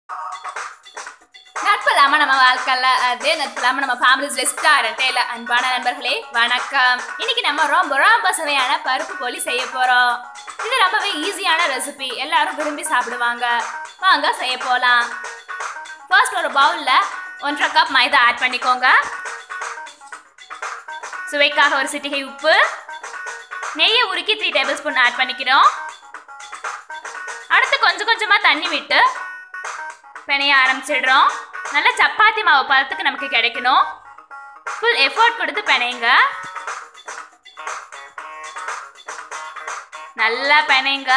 நட்பு இல்லாம நம்ம வாழ்க்கையில அதே நட்பு இல்லாம நம்ம ஃபேமிலிஸ் ரெஸ்டாரண்ட் இல்ல அன்பான நண்பர்களே வணக்கம். இன்னைக்கு நம்ம ரொம்ப சுவையான பருப்பு போலி செய்ய போறோம். இது ரொம்பவே ஈஸியான ரெசிபி, எல்லாரும் விரும்பி சாப்பிடுவாங்க. வாங்க செய்ய போலாம். ஃபர்ஸ்ட் ஒரு பவுல்ல 1.5 கப் மைதா ஆட் பண்ணிக்கோங்க. சுவைக்காக ஒரு சிட்டிகை உப்பு, நெய்யை உருக்கி 3 டேபிள் ஸ்பூன் ஆட் பண்ணிக்கிறோம். அடுத்து கொஞ்சமா தண்ணி விட்டு பிணைய ஆரம்பிச்சிடுறோம். நல்லா சப்பாத்தி மாவு பதத்துக்கு நமக்கு கிடைக்கணும். ஃபுல் எஃபோர்ட் கொடுத்து பிணையுங்க. நல்லா பிணையுங்க.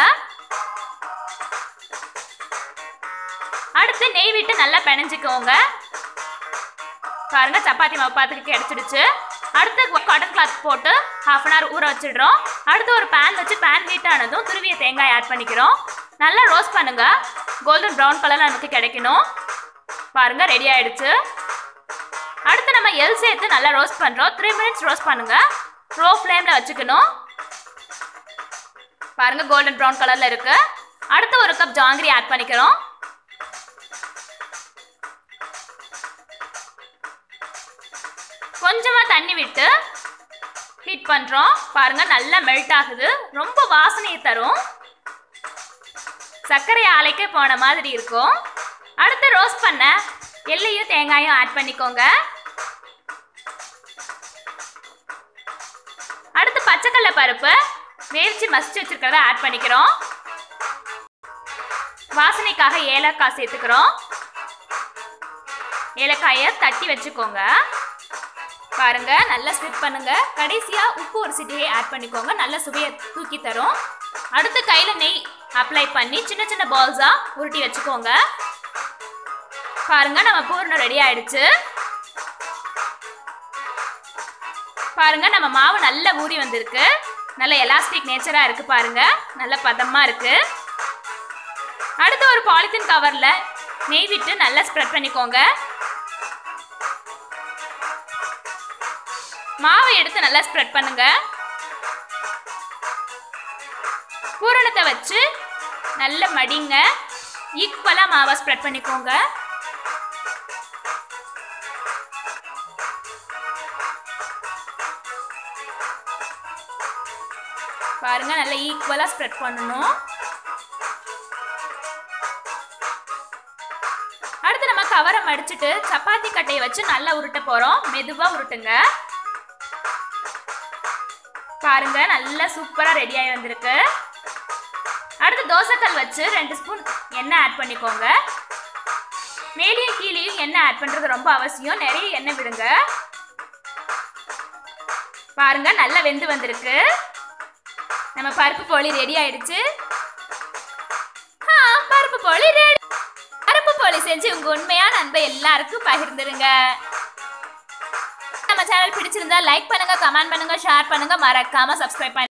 அடுத்து நெய் விட்டு நல்லா பிணைஞ்சிக்கோங்க. பாருங்க சப்பாத்தி மாவு பதத்துக்கு கிடைச்சிடுச்சு. அடுத்து காட்டன் கிளாத் போட்டு 1/2 அன் ஹவர் ஊற வச்சிடுறோம். அடுத்து ஒரு பேன் வச்சு பேன் ஹீட் ஆனதும் துருவிய தேங்காய் ஆட் பண்ணிக்கிறோம். நல்லா ரோஸ்ட் பண்ணுங்க. கோல்டன் ப்ரௌன் கலர்ல நமக்கு கிடைக்கணும். பாருங்க ரெடி ஆயிடுச்சு. அடுத்து நம்ம எல் சேர்த்து நல்லா ரோஸ்ட் பண்றோம். 3 மினிட்ஸ் ரோஸ்ட் பண்ணுங்க. லோ ஃப்ளேம்ல வச்சுக்கணும். பாருங்க கோல்டன் ப்ரௌன் கலர்ல இருக்கு. அடுத்து 1 கப் ஜாங்கிரி ஆட் பண்ணிக்கிறோம். கொஞ்சமா தண்ணி விட்டு ஹீட் பண்றோம். பாருங்க நல்லா மெல்ட் ஆகுது. ரொம்ப வாசனையை தரும். சர்க்கரை ஆலைக்கு போன மாதிரி இருக்கும். அடுத்து ரோஸ்ட் பண்ண எள்ளையும் தேங்காயும் ஆட் பண்ணிக்கோங்க. அடுத்து பச்சைக்கடலை பருப்பு வேவிச்சு மசிச்சு வச்சிருக்கிறத ஆட் பண்ணிக்கிறோம். வாசனைக்காக ஏலக்காய் சேர்த்துக்கிறோம். ஏலக்காயை தட்டி வச்சுக்கோங்க. பாருங்க நல்லா ஸ்ப்ளிட் பண்ணுங்க. கடைசியா உப்பு ஒரு சிட்டிகை ஆட் பண்ணிக்கோங்க. நல்ல சுவையை தூக்கி தரும். அடுத்து கையில நெய் அப்ளை பண்ணி சின்ன பால்ஸா உருட்டி வச்சுக்கோங்க. பாருங்க நம்ம பூரணம் ரெடி ஆயிடுச்சு. பாருங்க நம்ம மாவு நல்ல ஊறி வந்திருக்கு. நல்ல எலாஸ்டிக் நேச்சரா இருக்கு. பாருங்க நல்ல பதமா இருக்கு. அடுத்து ஒரு பாலித்தீன் கவர்ல நெய் விட்டு நல்லா ஸ்ப்ரெட் பண்ணிக்கோங்க. மாவை எடுத்து நல்லா ஸ்ப்ரெட் பண்ணுங்க. பூரணத்தை வச்சு நல்ல மடிங்க. ஈக்குவலா மாவை ஸ்ப்ரெட் பண்ணிக்கோங்க. பாருங்க நல்லா ஈக்குவலா ஸ்ப்ரெட் பண்ணணும். அடுத்து நம்ம கவரை மடிச்சிட்டு சப்பாத்தி கட்டையை வச்சு நல்லா உருட்ட போறோம். மெதுவா உருட்டுங்க. பாருங்க நல்லா சூப்பரா ரெடி ஆகி வந்திருக்கு. அடுத்து தோசைக்கல் வச்சு 2 ஸ்பூன் எண்ணெய் ஆட் பண்ணிக்கோங்க. மேலேயும் கீழேயும் எண்ணெய் ஆட் பண்றது ரொம்ப அவசியம். நிறைய எண்ணெய் விடுங்க. பாருங்க நல்லா வெந்து வந்திருக்கு. நம்ம பருப்பு போலி ரெடி ஆயிடுச்சு. பருப்பு போலி ரெடி. பருப்பு போலி செஞ்சு உங்க உண்மையான அன்பை எல்லாருக்கும் பகிர்ந்துருங்க. நம்ம சேனல் பிடிச்சிருந்தா லைக் பண்ணுங்க, கமெண்ட் பண்ணுங்க, ஷேர் பண்ணுங்க, மறக்காம சப்ஸ்கிரைப் பண்ணுங்க.